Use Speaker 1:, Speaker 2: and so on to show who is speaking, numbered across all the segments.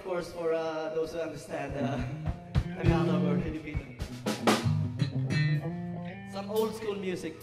Speaker 1: of course, for those who understand Tagalog or Filipino. Some old school music.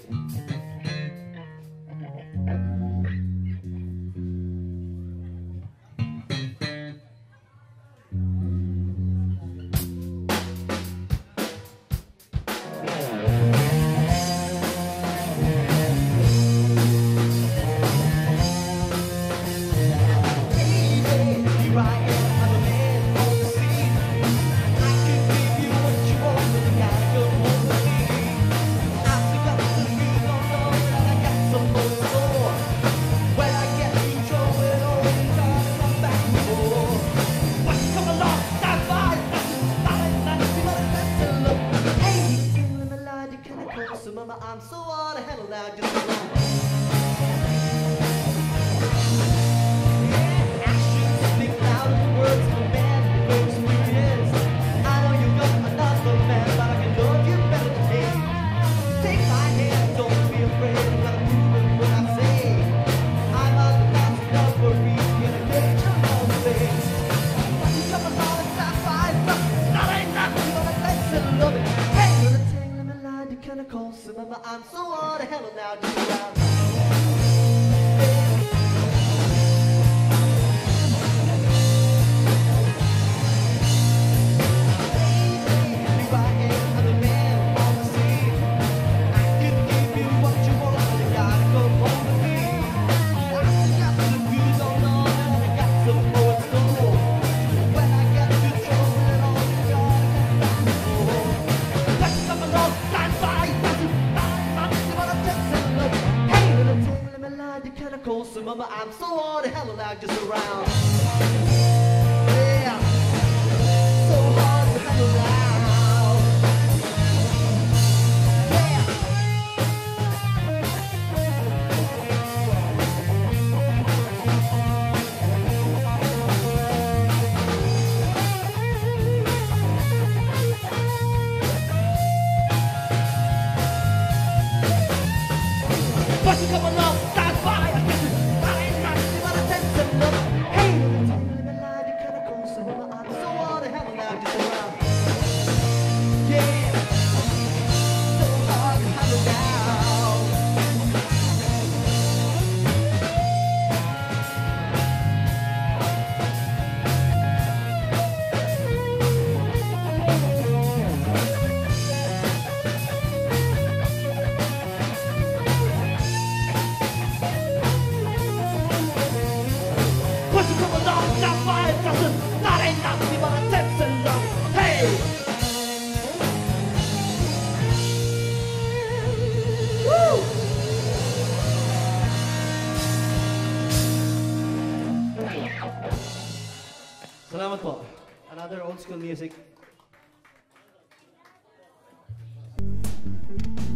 Speaker 1: So mama, I'm so out of hell now, just alone. Actions speak louder than words of a man who knows who he is. I know you got another man, but I can love you better than me. Take my hand, don't be afraid, I'm gonna prove it when I say I'm out the last number, gonna make your own face. But you come along and stop by, that ain't nothing, you wanna let's love it. Hey, you're the tangle in my line, you kinda call, so mama, I'm so out of hell now, just around. So mama, I'm so all the hell out just around. Yeah, so hard to hell around. Yeah. But you come along, stand by. Salamat po. Another old school music.